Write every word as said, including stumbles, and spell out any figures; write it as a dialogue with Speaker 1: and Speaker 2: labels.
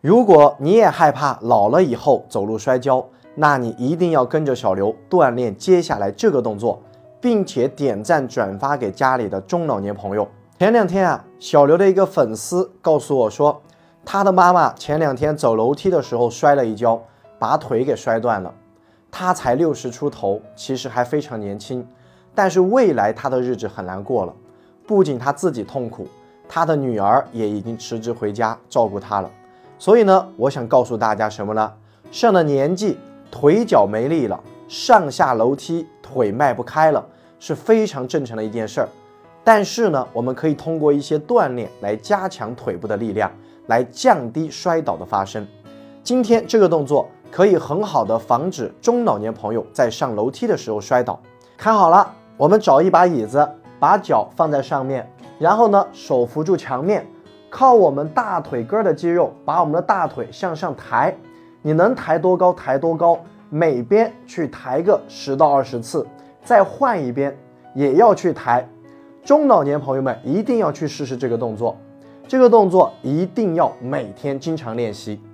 Speaker 1: 如果你也害怕老了以后走路摔跤，那你一定要跟着小刘锻炼接下来这个动作，并且点赞转发给家里的中老年朋友。前两天啊，小刘的一个粉丝告诉我说，他的妈妈前两天走楼梯的时候摔了一跤，把腿给摔断了。他才六十出头，其实还非常年轻，但是未来他的日子很难过了。不仅他自己痛苦，他的女儿也已经辞职回家照顾他了。所以呢，我想告诉大家什么呢？上了年纪，腿脚没力了，上下楼梯腿迈不开了，是非常正常的一件事儿。但是呢，我们可以通过一些锻炼来加强腿部的力量，来降低摔倒的发生。今天这个动作可以很好的防止中老年朋友在上楼梯的时候摔倒。看好了，我们找一把椅子，把脚放在上面，然后呢，手扶住墙面，靠我们大腿根的肌肉，把我们的大腿向上抬，你能抬多高抬多高，每边去抬个十到二十次，再换一边也要去抬。中老年朋友们一定要去试试这个动作，这个动作一定要每天经常练习。